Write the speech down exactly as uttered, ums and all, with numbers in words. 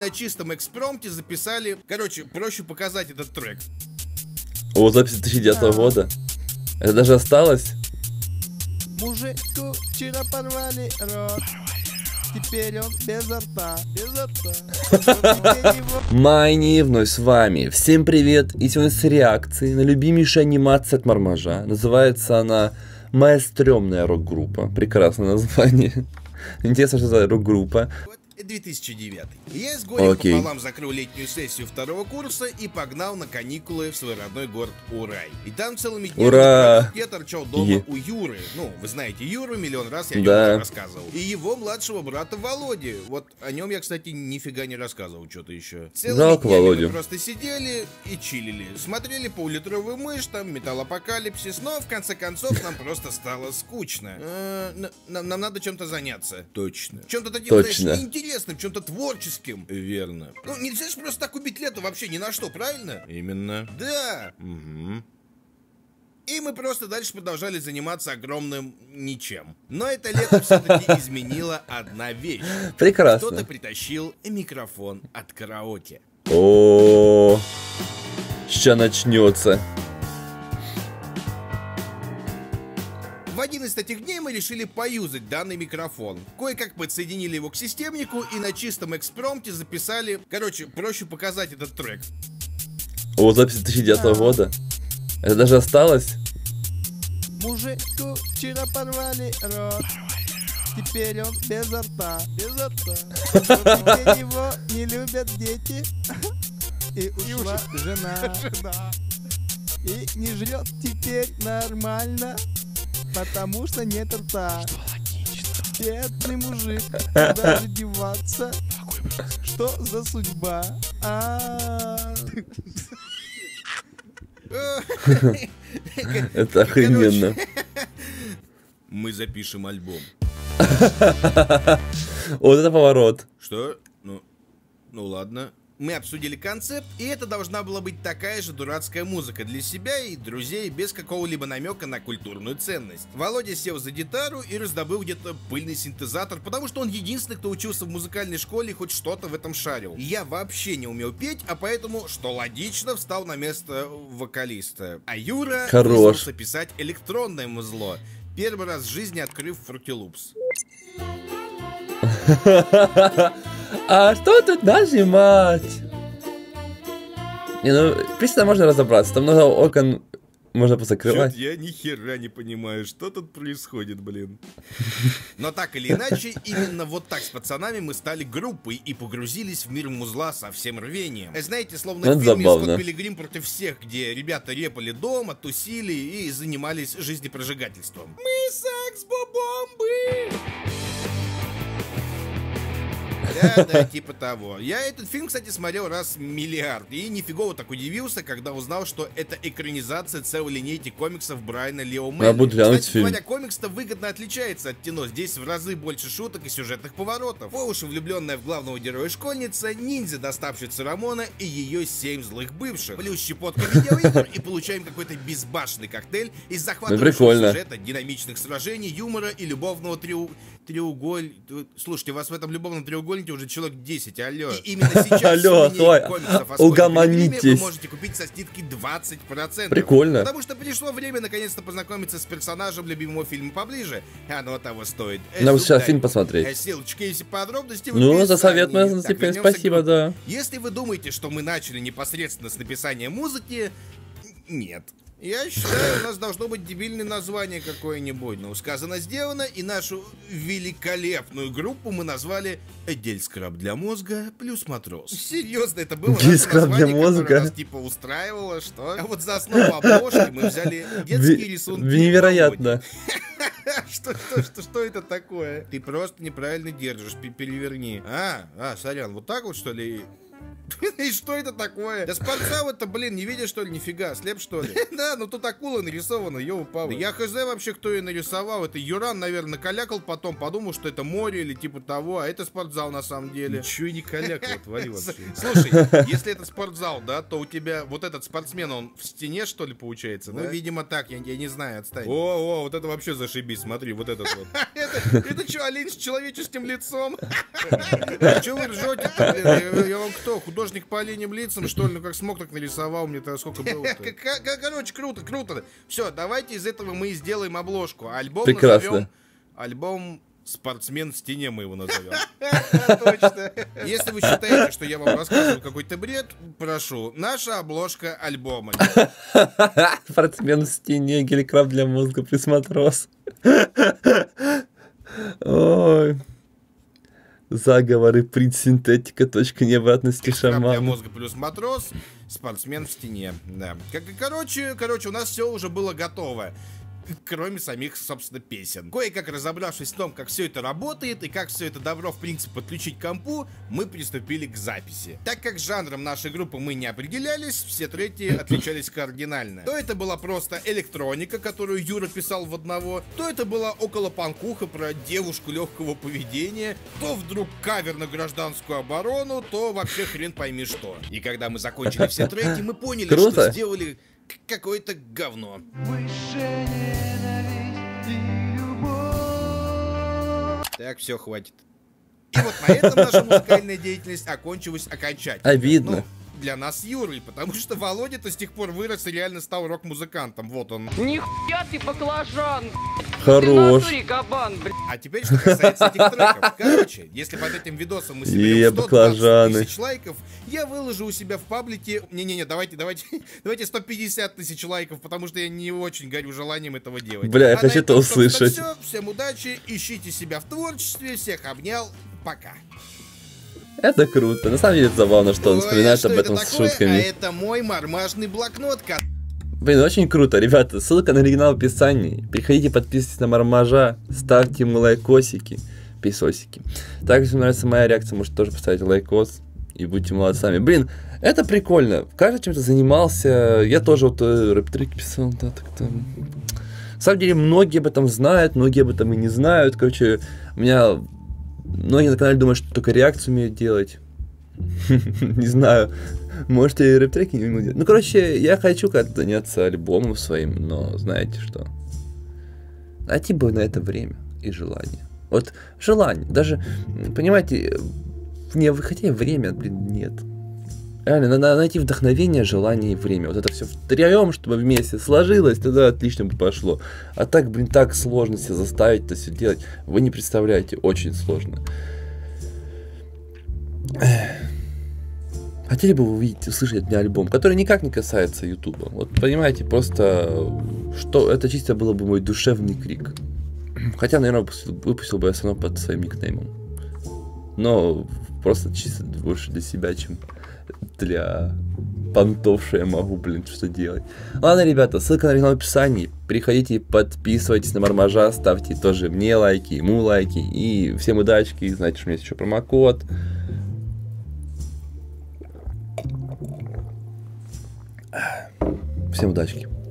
На чистом экспромте записали. Короче, проще показать этот трек. О, запись две тысячи девятого года. Это даже осталось? Мужику вчера порвали рот. Теперь он без рта. Без рта. Майни вновь с вами. Всем привет. И сегодня с реакцией на любимейшую анимацию от Мармажа. Называется она «Моя стрёмная рок-группа». Прекрасное название. Интересно, что за рок-группа. две тысячи девятый. Я с горем Окей. пополам закрыл летнюю сессию второго курса и погнал на каникулы в свой родной город Урай. И там целыми днями Ура! я торчал дома Е. у Юры. Ну, вы знаете Юру, миллион раз я о Да. нем рассказывал. И его младшего брата Володи. Вот о нем я, кстати, нифига не рассказывал что-то еще. Целыми Жалко днями Володю. мы просто сидели и чилили. Смотрели полулитровую мышь, там, металлопокалипсис, но в конце концов нам просто стало скучно. Э, н- Нам нам надо чем-то заняться. Точно. Чем-то таким, Точно. знаешь, неинтересным, чем-то творческим. Верно. Ну, нельзя же просто так убить лето вообще ни на что, правильно? Именно. Да. Угу. И мы просто дальше продолжали заниматься огромным ничем. Но это лето все-таки изменила одна вещь. Прекрасно. Кто-то притащил микрофон от караоке. О, ща начнется. В один из этих дней мы решили поюзать данный микрофон. Кое-как подсоединили его к системнику и на чистом экспромте записали. Короче, проще показать этот трек. О, запись две тысячи девятого года. Это даже осталось? Мужику вчера порвали рот. Теперь он без рта. Без рта. Теперь его не любят дети. И ушла жена. И не жрет теперь нормально, потому что нет рта. Бедный мужик, куда же деваться? Что за судьба? А Это охрененно. Мы запишем альбом. Вот это поворот. Что? Ну, ну ладно. Мы обсудили концепт, и это должна была быть такая же дурацкая музыка для себя и друзей без какого-либо намека на культурную ценность. Володя сел за гитару и раздобыл где-то пыльный синтезатор, потому что он единственный, кто учился в музыкальной школе и хоть что-то в этом шарил. Я вообще не умел петь, а поэтому, что логично, встал на место вокалиста. А Юра Хорош. вызвался писать электронное музло, первый раз в жизни открыв Fruity Loops. А что тут нажимать? Не, ну, в принципе, можно разобраться. Там много окон можно позакрывать. Чё-то я ни хера не понимаю, что тут происходит, блин. Но так или иначе, именно вот так с пацанами мы стали группой и погрузились в мир музла со всем рвением. Знаете, словно Это в фильме забавно. «Скотт Пилигрим против всех», где ребята репали дома, тусили и занимались жизнепрожигательством. Мы секс-бомбы! Да, да, типа того. Я этот фильм, кстати, смотрел раз миллиард. И нифигово так удивился, когда узнал, что это экранизация целой линейки комиксов Брайана Лио Мелли. Я буду глянуть Кстати фильм. говоря, комикс-то выгодно отличается от кино. Здесь в разы больше шуток и сюжетных поворотов. По уши влюбленная в главного героя школьница, ниндзя, доставщица Рамона и ее семь злых бывших. Плюс щепотка видеоигр и получаем какой-то безбашенный коктейль из захватывающего прикольно. сюжета, динамичных сражений, юмора и любовного треу... треуголь... Слушайте, у вас в этом любовном треугольнике уже человек десять, алло. И именно сейчас Алло, всю линейку хватит. комиксов о Скотте Угомонитесь. Пилигриме вы можете купить со скидкой двадцать процентов. Прикольно. Потому что пришло время наконец-то познакомиться с персонажем любимого фильма поближе. Оно того стоит. Э, Надо сударь, сейчас фильм посмотреть. э, Ссылочки и подробности в Ну, описании. за совет мы Так, теперь вернемся к спасибо, группе. да. Если вы думаете, что мы начали непосредственно с написания музыки, нет. Я считаю, у нас должно быть дебильное название какое-нибудь. Но сказано, сделано, и нашу великолепную группу мы назвали «Гель-скраб для мозга плюс матрос». Серьезно, это было наше Гель-скраб для название, мозга? которое нас типа устраивало, что? А вот за основу обложки мы взяли детские Ви- рисунки. Невероятно. Что, что, что, что это такое? Ты просто неправильно держишь, пе- переверни. А, а, сорян, вот так вот что ли? И что это такое? Да спортзал-то, блин, не видишь, что ли, нифига, слеп, что ли? Да, ну тут акула нарисована, ёу, пава. Я хз вообще, кто ее нарисовал. Это Юран, наверное, накалякал потом, подумал, что это море или типа того, а это спортзал на самом деле. Ничего и не калякал, твори вообще. Слушай, если это спортзал, да, то у тебя вот этот спортсмен, он в стене, что ли, получается, да? Ну, видимо, так, я, я не знаю, отстань. О, о, вот это вообще зашибись, смотри, вот этот вот. Это что, олень с человеческим лицом? Че вы ржете-то, блин? Я вам кто, художник по оленям лицам, что ли? Ну как смог, так нарисовал, мне-то сколько было-то? Короче, круто, круто. Все, давайте из этого мы сделаем обложку. Альбом назовем... Альбом «Спортсмен в стене» мы его назовем. Точно. Если вы считаете, что я вам рассказываю какой-то бред, прошу, наша обложка альбома. «Спортсмен в стене», геликрафт для мозга, присмотрос. Ой. Заговоры, принт-синтетика, точка невратности шамана. Для мозга плюс матрос, спортсмен в стене. Да. Короче, короче, у нас все уже было готово. Кроме самих, собственно, песен. Кое-как разобравшись в том, как все это работает и как все это добро, в принципе, подключить к компу, мы приступили к записи. Так как с жанром нашей группы мы не определялись, все треки отличались кардинально. То это была просто электроника, которую Юра писал в одного, то это была околопанкуха про девушку легкого поведения, то вдруг кавер на гражданскую оборону, то вообще хрен пойми что. И когда мы закончили все треки, мы поняли, Круто. что сделали какое-то говно. Так, все, хватит. И вот на этом наша музыкальная деятельность окончилась окончательно. Обидно. Ну, для нас с Юрой, потому что Володя-то с тех пор вырос и реально стал рок-музыкантом. Вот он. Нихуя ты баклажан! Хорош. Ты кабан, блядь. А теперь, что касается этих треков. Короче, если под этим видосом мы Е, соберем сто двадцать баклажаны. тысяч лайков, я выложу у себя в паблике... Не-не-не, давайте, давайте, давайте сто пятьдесят тысяч лайков, потому что я не очень горю желанием этого делать. Бля, я А хочу на этом, это собственно, услышать. всё. Всем удачи, ищите себя в творчестве, всех обнял, пока. Это круто. На самом деле это забавно, что он Ой, вспоминает что об этом это с такое? шутками. А это мой мармажный блокнот, ко- Блин, очень круто, ребята. Ссылка на оригинал в описании. Переходите, подписывайтесь на Мармажа, ставьте ему лайкосики, писосики. Также, если нравится моя реакция, можете тоже поставить лайкос и будьте молодцами. Блин, это прикольно. Каждый чем-то занимался. Я тоже вот э, рэп-треки писал, да, так-то. На самом деле, многие об этом знают, многие об этом и не знают. Короче, у меня многие на канале думают, что только реакцию умеют делать. Не знаю. Может, и рэп-треки не умеют делать. Ну, короче, я хочу как-то заняться альбомом своим, но знаете что? Найти бы на это время и желание. Вот желание. Даже, понимаете, не, хотя и время, блин, нет. Реально, надо найти вдохновение, желание и время. Вот это все втроем, чтобы вместе сложилось, тогда отлично бы пошло. А так, блин, так сложно себя заставить это все делать. Вы не представляете, очень сложно. Хотели бы вы увидеть, услышать от меня альбом, который никак не касается Ютуба. Вот понимаете, просто что это чисто было бы мой душевный крик. Хотя, наверное, выпустил, выпустил бы я все равно под своим никнеймом. Но просто чисто больше для себя, чем для понтов, что я могу, блин, что делать. Ладно, ребята, ссылка на оригинал в описании. Приходите, подписывайтесь на Мармажа, ставьте тоже мне лайки, ему лайки. И всем удачки, знаете, что у меня есть еще промокод. Всем удачи.